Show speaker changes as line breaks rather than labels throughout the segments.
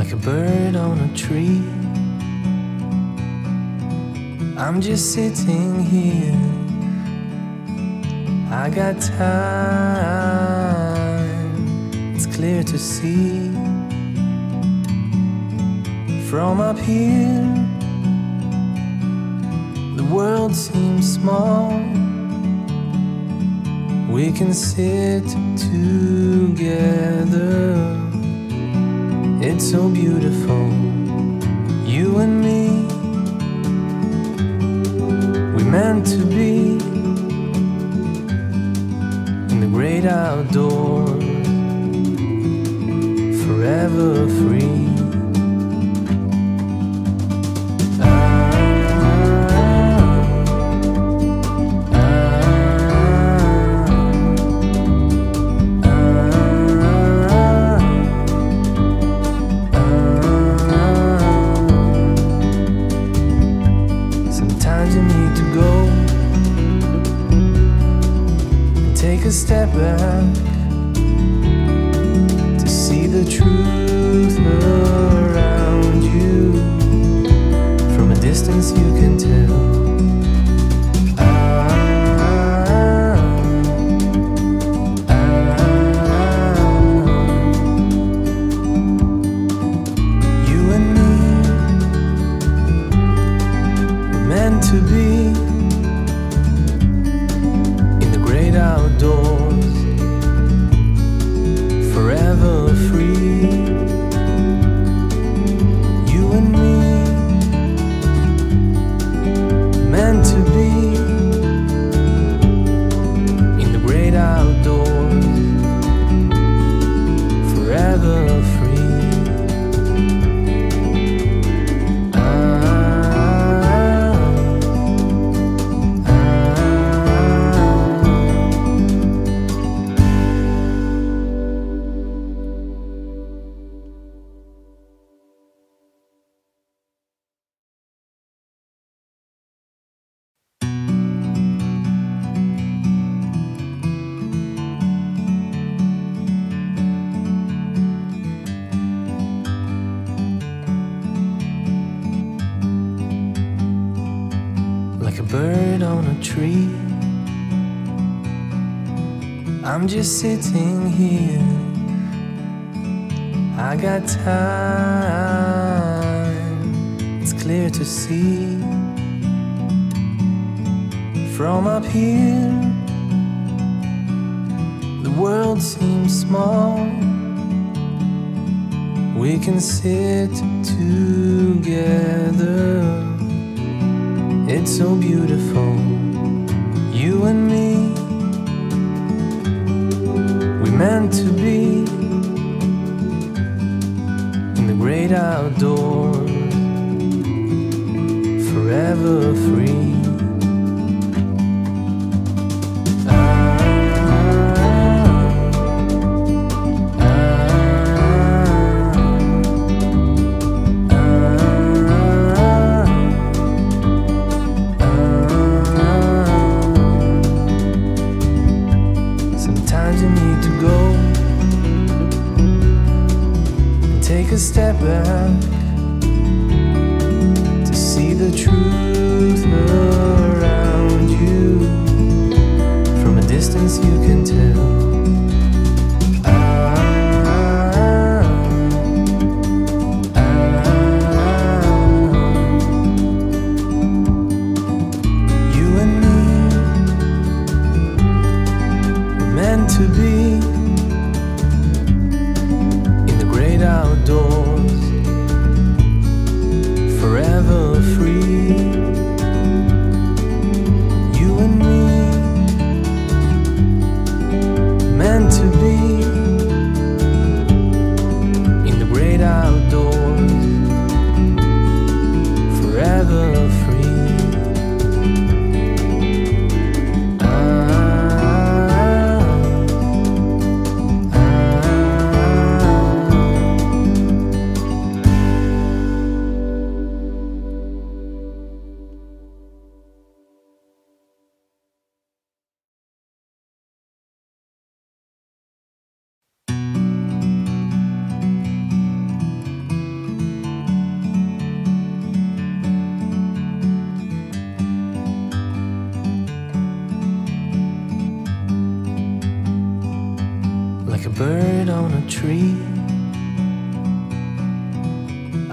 like a bird on a tree. I'm just sitting here, I got time, it's clear to see. From up here, the world seems small. We can sit together, it's so beautiful, you and me. We meant to be in the great outdoors, forever free. Sometimes you need to go and take a step back to see the truth around you. From a distance you can tell. You and me were meant to be in the great outdoors, forever free. You and me, meant to be in the great outdoors, forever free. Like a bird on a tree, I'm just sitting here, I got time, it's clear to see. From up here, the world seems small. We can sit together, it's so beautiful, you and me. We meant to be in the great outdoors, forever free. Sometimes you need to go and take a step back to see the truth around you. From a distance you can tell. You and me were meant to be in the great outdoors, forever free. You and me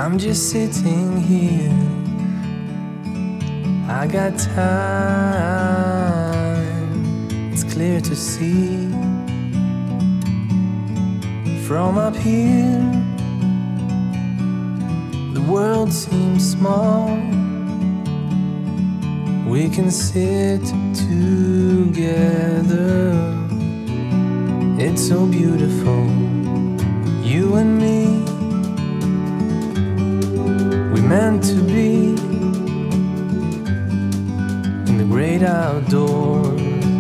I'm just sitting here. I got time, it's clear to see. From up here, the world seems small. We can sit together. It's so beautiful, you and me. We meant to be in the great outdoors,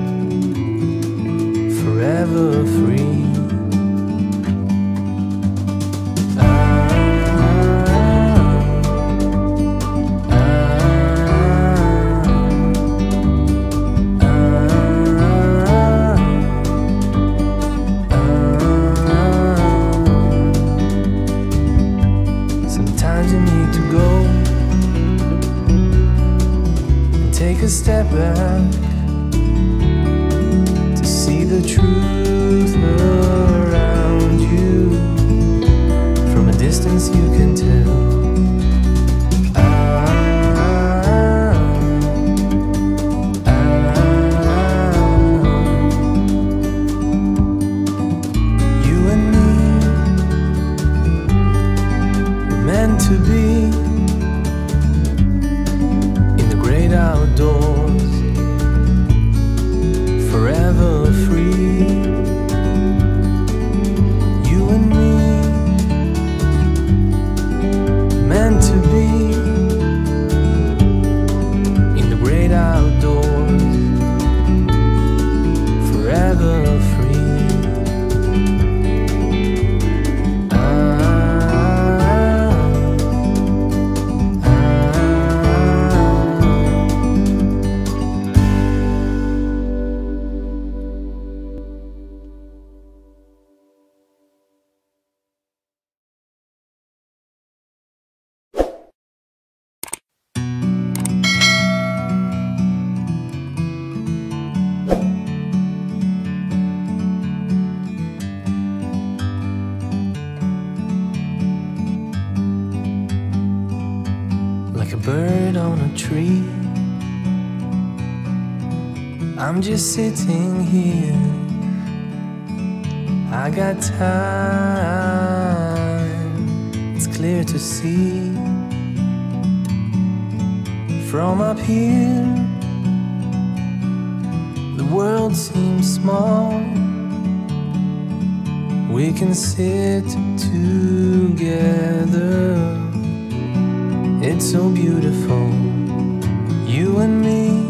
forever free. Sometimes you need to go and take a step back to see the truth around you. From a distance you can tell. You and me, we're meant to be in the great outdoors, forever free. You and me, meant to be in the great outdoors, forever free. Like a bird on a tree, I'm just sitting here. I got time, it's clear to see. From up here, the world seems small. We can sit together. It's so beautiful, you and me.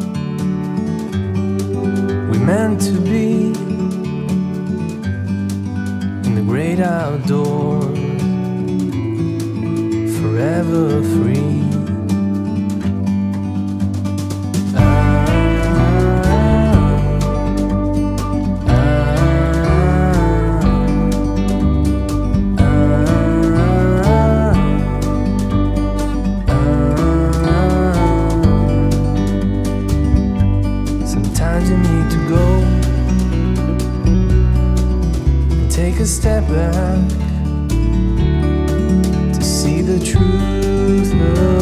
We meant to be in the great outdoors, forever free. Sometimes you need to go and take a step back to see the truth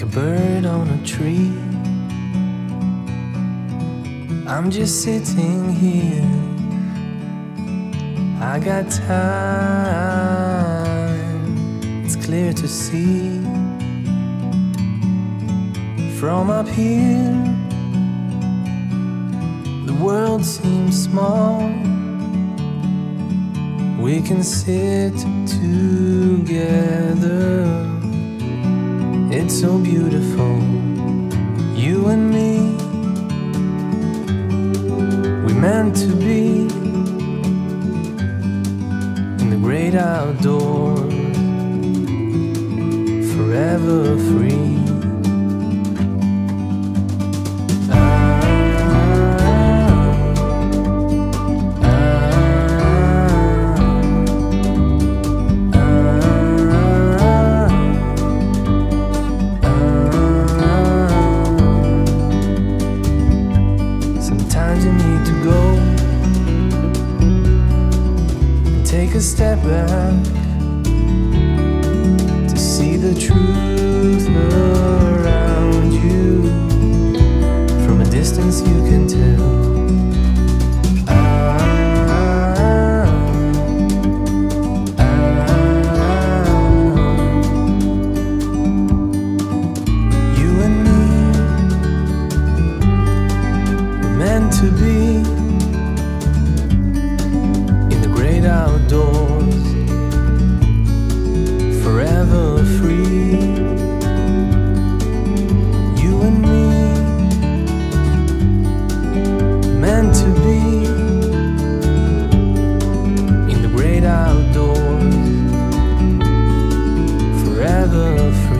like a bird on a tree. I'm just sitting here, I got time, it's clear to see. From up here, the world seems small. We can sit together, it's so beautiful, you and me. We meant to be in the great outdoors, forever free. Take a step back to see the truth around you. From a distance you can tell. You and me were meant to be outdoors, forever free. You and me, meant to be in the great outdoors, forever free.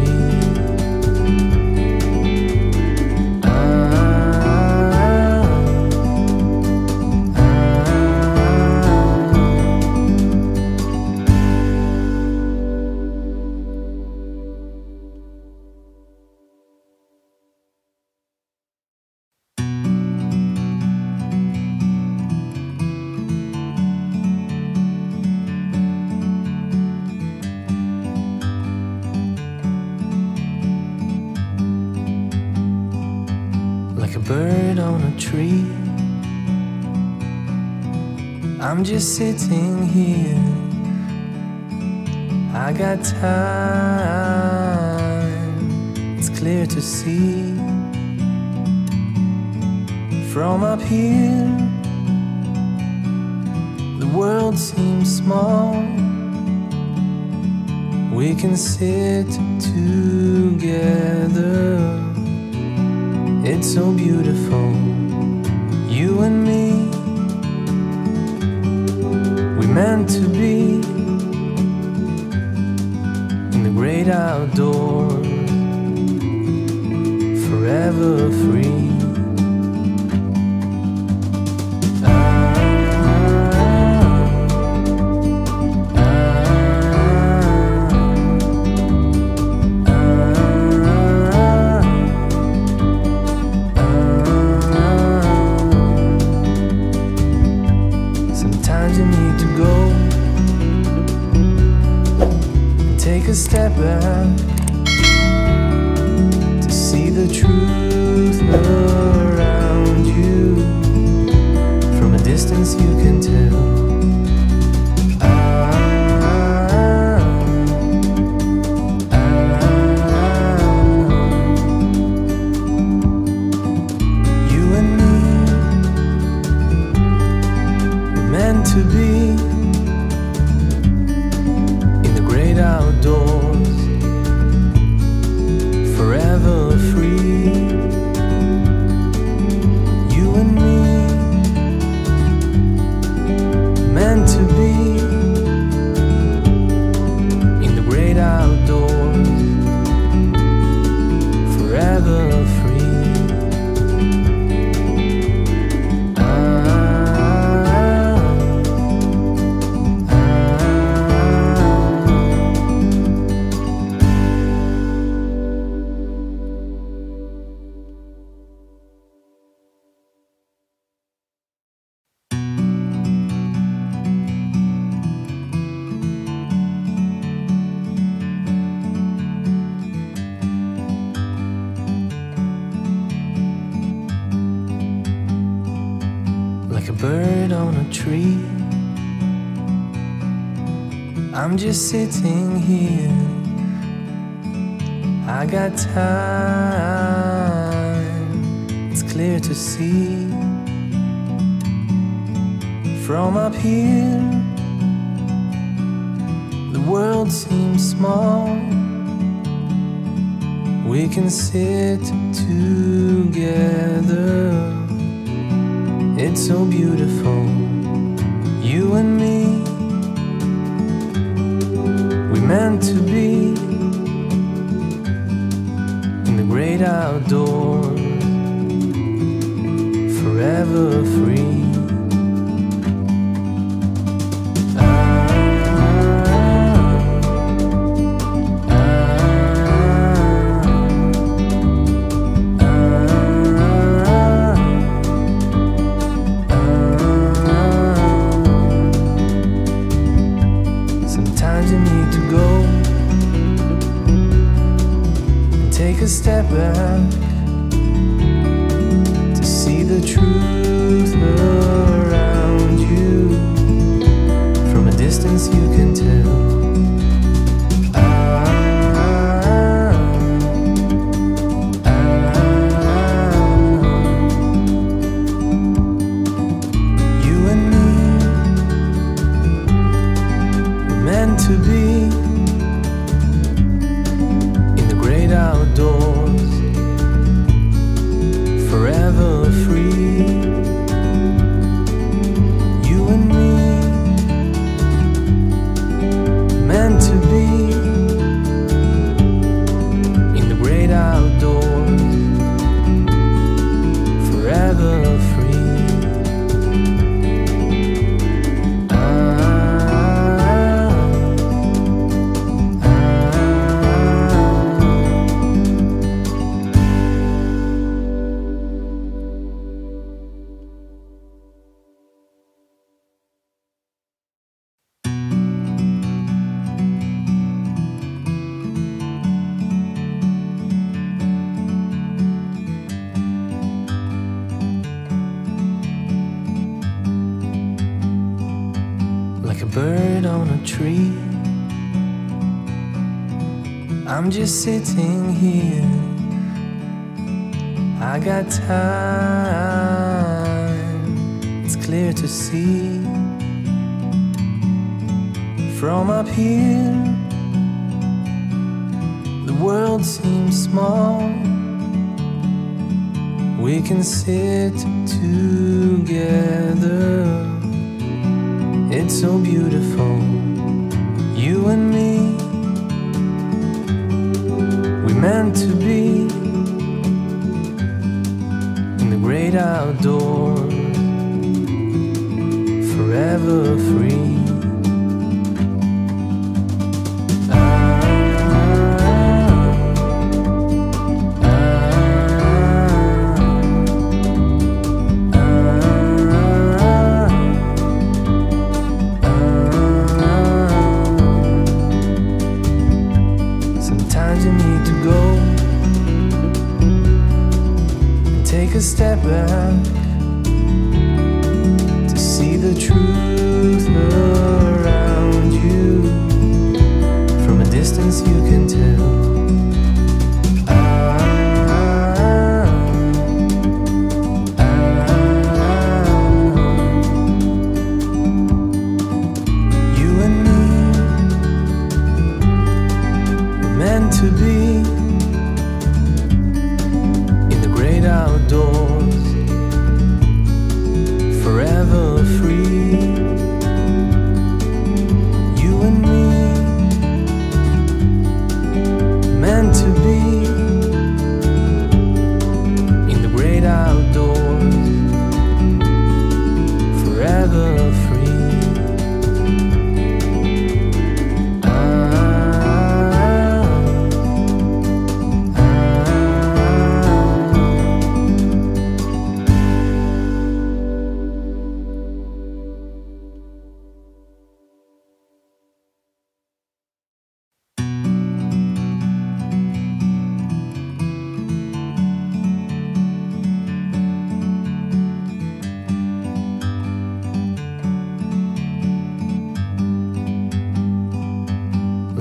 Like a bird on a tree, I'm just sitting here, I got time, it's clear to see. From up here, the world seems small. We can sit together, it's so beautiful, you and me. We meant to be in the great outdoors, forever free. Sometimes you need to go and take a step back to see the truth around you. From a distance you can tell. You and me were meant to be in the great outdoors, forever free. You and me tree. I'm just sitting here. I got time, it's clear to see. From up here, the world seems small. We can sit together. It's so beautiful, you and me. We meant to be in the great outdoors, forever free. Sometimes you need to go and take a step back to see the truth around you. From a distance you can tell. You and me, we're meant to be in the great outdoors, forever free. You and me, meant to be in the great outdoors, forever free. Like a bird on a tree, I'm just sitting here. I got time, it's clear to see. From up here, the world seems small. We can sit together. It's so beautiful, you and me. We meant to be in the great outdoors, forever free. Sometimes you need to go and take a step back to see the truth around you. From a distance you can tell. You and me, meant to be in the great outdoors, forever free. You and me, meant to be in the great outdoors, forever free.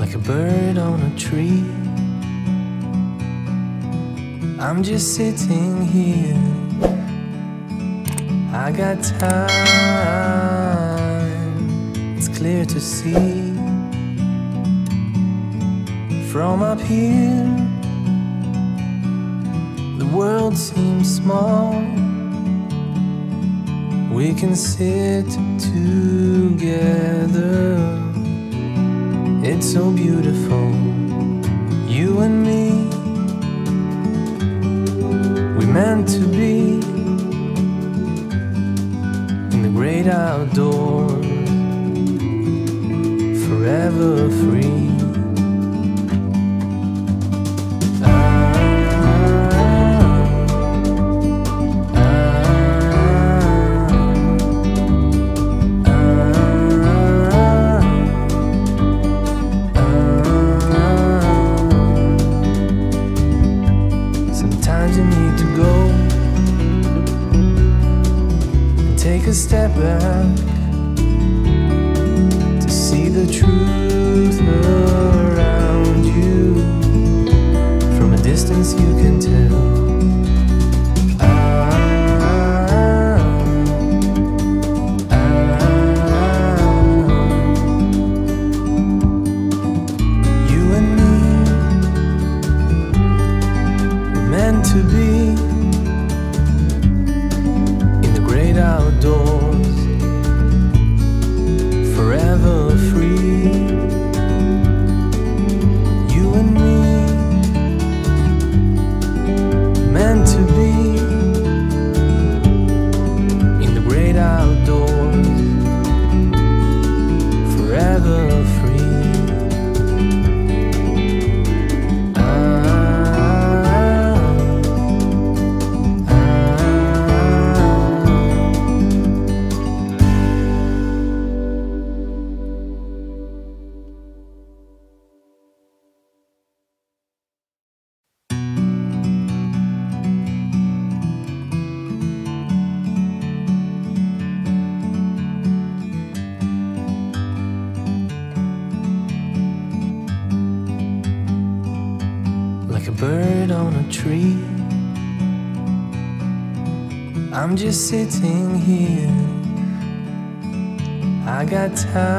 like a bird on a tree. I'm just sitting here, I got time, it's clear to see. From up here, the world seems small. We can sit together, it's so beautiful, you and me. We meant to be in the great outdoors, forever free. Sometimes you need to go and take a step back to see the truth around you. From a distance you can tell. You and me were meant to be in the great outdoors, forever free. You and me, meant to be in the great outdoors, forever free. Like a bird on a tree, I'm just sitting here, I got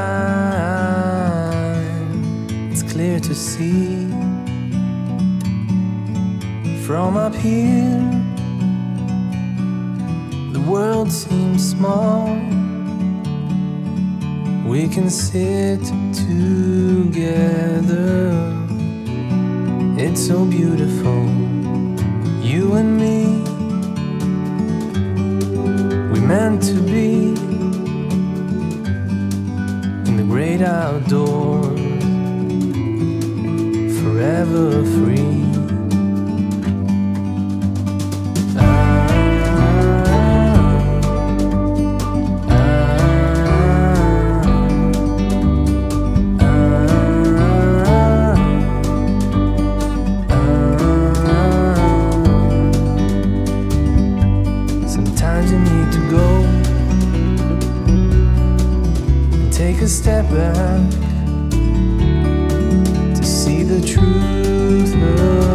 time, it's clear to see. From up here, the world seems small. We can sit together, it's so beautiful, you and me. We meant to be in the great outdoors, forever free. Sometimes you need to go and take a step back to see the truth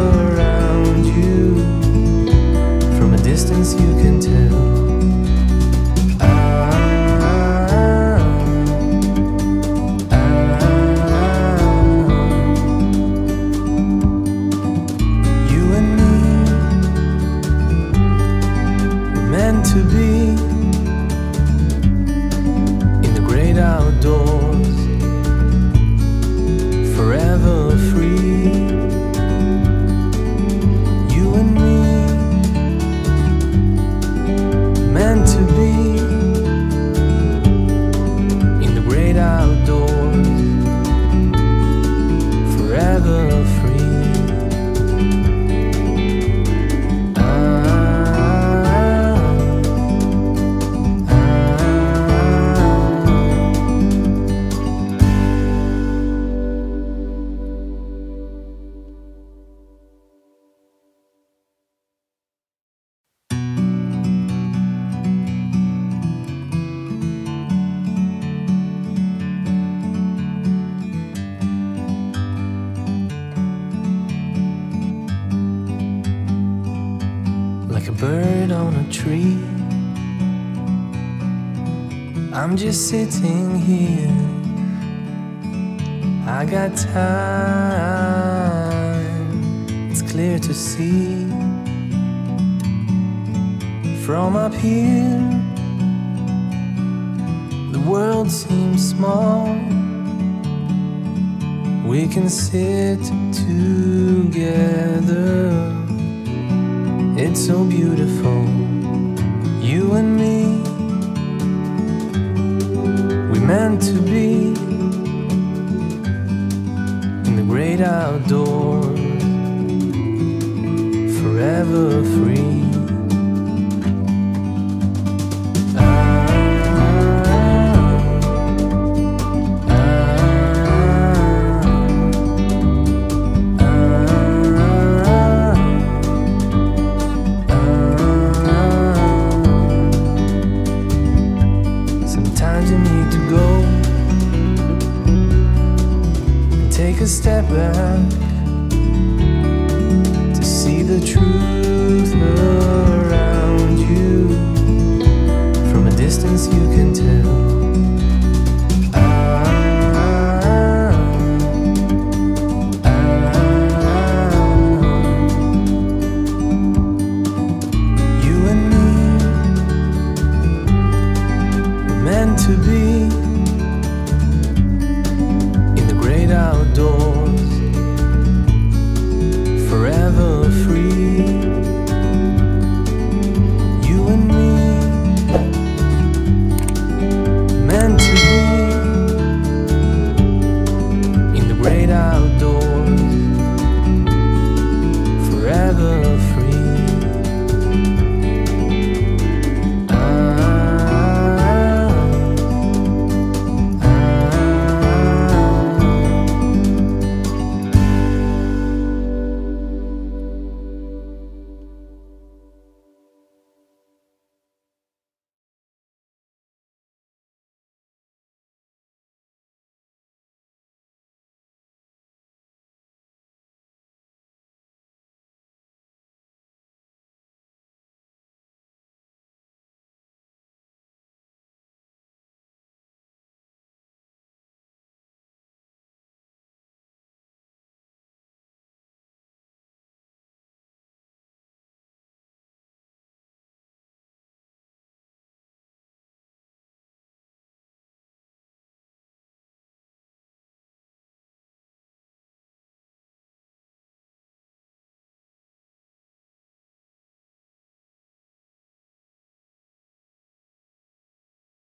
bird on a tree. I'm just sitting here, I got time, it's clear to see. From up here, the world seems small. We can sit together, it's so beautiful, you and me. We meant to be in the great outdoors, forever free. Sometimes you need to go and take a step back to see the truth around you. From a distance you can tell. You and me were meant to be in the great outdoors, forever free. You and me, meant to be in the great outdoors.